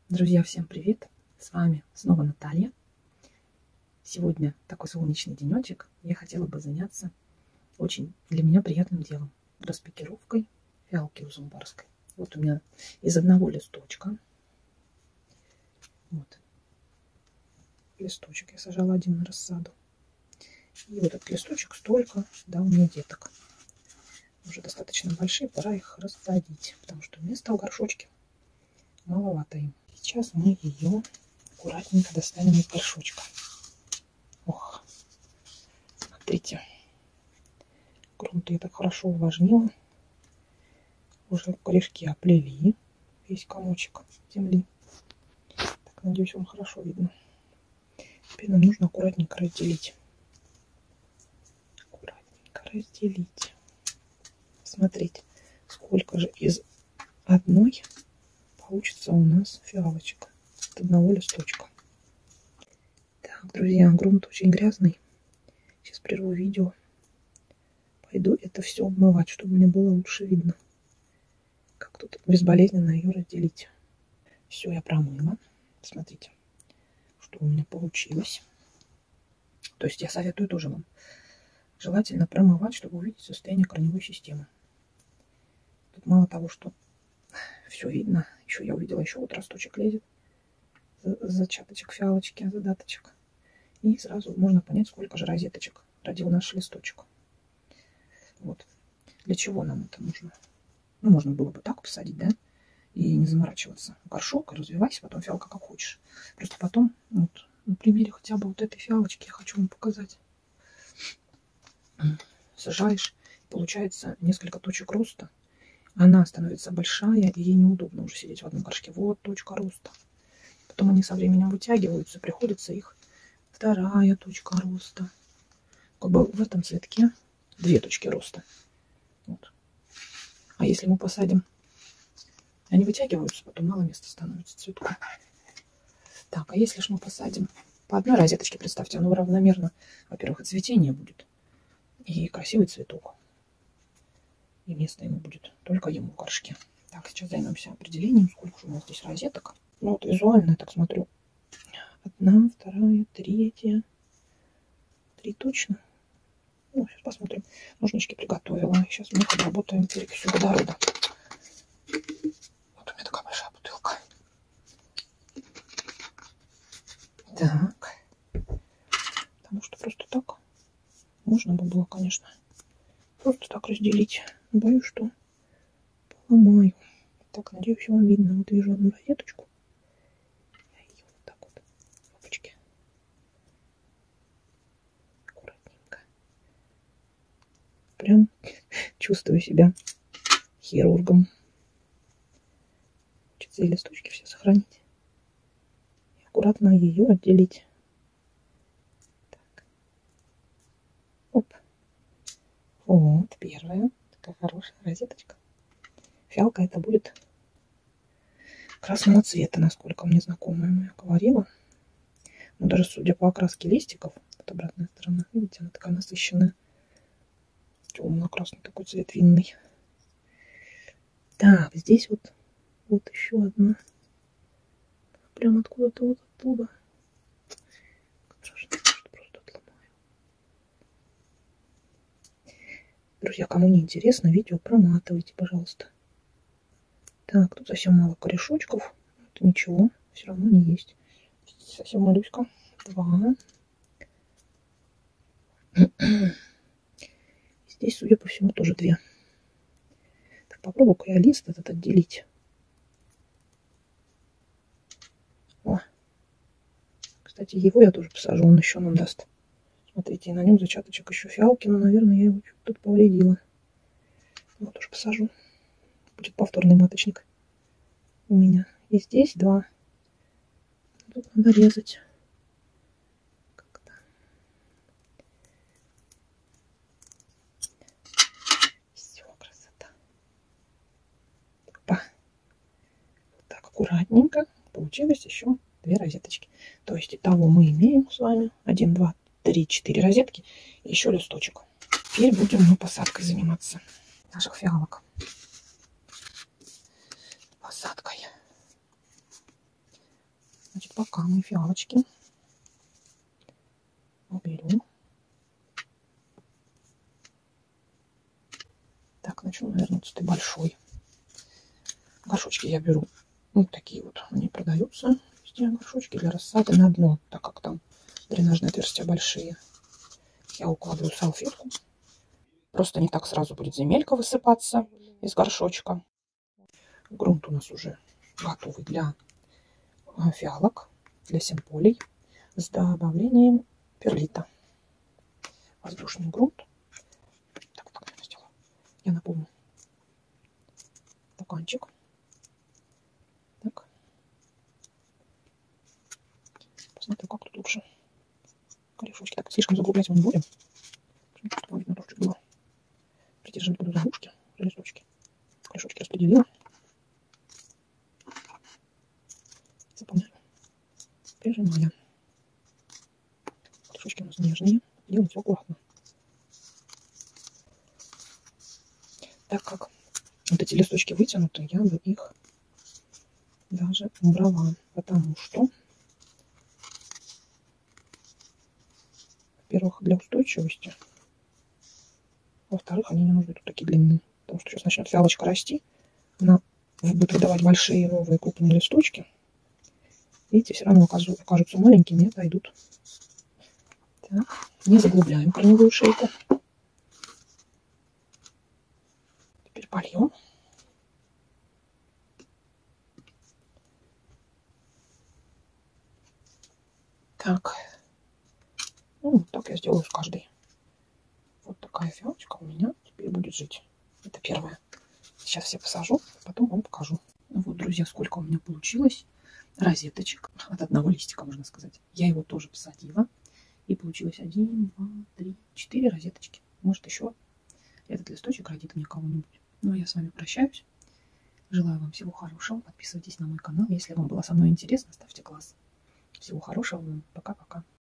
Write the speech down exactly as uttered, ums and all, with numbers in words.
Друзья, всем привет! С вами снова Наталья. Сегодня такой солнечный денечек. Я хотела бы заняться очень для меня приятным делом. Распикировкой фиалки узумбарской. Вот у меня из одного листочка. Вот. Листочек я сажала один на рассаду. И вот этот листочек столько дал мне деток. Уже достаточно большие, пора их рассадить, потому что места в горшочке маловато им. Сейчас мы ее аккуратненько достанем из горшочка. Ох, смотрите, грунт я так хорошо увлажнила. Уже корешки оплели весь комочек земли. Так, надеюсь, вам хорошо видно. Теперь нам нужно аккуратненько разделить. Аккуратненько разделить. Смотрите, сколько же из одной получится у нас фиалочек от одного листочка. Так, друзья, грунт очень грязный. Сейчас прерву видео. Пойду это все обмывать, чтобы мне было лучше видно, как тут безболезненно ее разделить. Все я промыла. Смотрите, что у меня получилось. То есть я советую тоже вам желательно промывать, чтобы увидеть состояние корневой системы. Тут мало того, что все видно, еще я увидела, еще вот росточек лезет, зачаточек фиалочки, задаточек. И сразу можно понять, сколько же розеточек родил наш листочек. Вот. Для чего нам это нужно? Ну, можно было бы так посадить, да? И не заморачиваться. Горшок, и развивайся, потом фиалка как хочешь. Просто потом, вот, на примере хотя бы вот этой фиалочки я хочу вам показать. Сажаешь, получается несколько точек роста. Она становится большая, и ей неудобно уже сидеть в одном горшке. Вот точка роста. Потом они со временем вытягиваются, приходится их вторая точка роста. Как бы в этом цветке две точки роста. Вот. А если мы посадим, они вытягиваются, потом мало места становится цветку. Так, а если ж мы посадим по одной розеточке, представьте, оно равномерно, во-первых, и цветение будет, и красивый цветок. И место ему будет только ему в горшке. Так, сейчас займемся определением, сколько же у нас здесь розеток. Ну вот визуально я так смотрю. Одна, вторая, третья. Три точно. Ну, сейчас посмотрим. Ножнички приготовила. Сейчас мы обработаем перекисью водорода. Вот у меня такая большая бутылка. Так. Потому что просто так можно бы было, конечно, просто так разделить. Боюсь, что поломаю. Так, надеюсь, вам видно. Вот вижу одну розеточку. Я ее вот так вот. Опачки. Аккуратненько. Прям чувствую себя хирургом. Хочется и листочки все сохранить. И аккуратно ее отделить. Так. Оп. Вот, первая. Такая хорошая розеточка. Фиалка это будет красного цвета, насколько мне знакомая моя говорила. Но даже судя по окраске листиков, вот обратная сторона, видите, она такая насыщенная. Темно-красный такой цвет винный. Так, здесь вот, вот еще одна. Прям откуда-то вот оттуда. Страшно, что просто отломаю. Друзья, кому не интересно, видео проматывайте, пожалуйста. Так, тут совсем мало корешочков. Это ничего, все равно не есть. Совсем малюська. Два. Здесь, судя по всему, тоже две. Так, попробую-ка я лист этот отделить. О. Кстати, его я тоже посажу, он еще нам даст. Смотрите, на нем зачаточек еще фиалки, но, наверное, я его тут повредила. Его тоже посажу. Будет повторный маточник у меня. И здесь два. Тут надо резать. Как-то. Все, красота. Опа. Вот так аккуратненько. Получилось еще две розеточки. То есть итого мы имеем с вами один, два, три, четыре розетки и еще листочек. Теперь будем мы посадкой заниматься наших фиалок. Посадкой. Значит, пока мы фиалочки уберем. Так, начну, наверное, с этой большой. Горшочки я беру. Вот такие вот они продаются. Везде горшочки для рассады на дно, так как там дренажные отверстия большие. Я укладываю салфетку. Просто не так сразу будет земелька высыпаться из горшочка. Грунт у нас уже готовый для фиалок, для симполей с добавлением перлита. Воздушный грунт. Так, так я сделаю. Я наполню стаканчик. Так. Посмотрю, как тут лучше. Корешочки. Так, слишком заглублять мы не будем. Чтобы видно, тоже было. Придерживать буду заглушки, листочки. Корешочки распределила. Заполняю. Прижимаю. Корешочки у нас нежные. Делаем все аккуратно. Так как вот эти листочки вытянуты, я бы их даже убрала, потому что, во-первых, для устойчивости, во-вторых, они не нужны тут такие длинные, потому что сейчас начнет фиалочка расти, она будет выдавать большие новые крупные листочки. Видите, все равно окажутся маленькими и отойдут. Так, не заглубляем корневую шейку. Теперь польем. Так, ну, вот так я сделаю с каждой. Вот такая фиалочка у меня теперь будет жить. Это первое. Сейчас все посажу, потом вам покажу. Вот, друзья, сколько у меня получилось розеточек от одного листика, можно сказать. Я его тоже посадила. И получилось один, два, три, четыре розеточки. Может, еще этот листочек родит мне кого-нибудь. Ну, а я с вами прощаюсь. Желаю вам всего хорошего. Подписывайтесь на мой канал. Если вам было со мной интересно, ставьте класс. Всего хорошего вам. Пока-пока.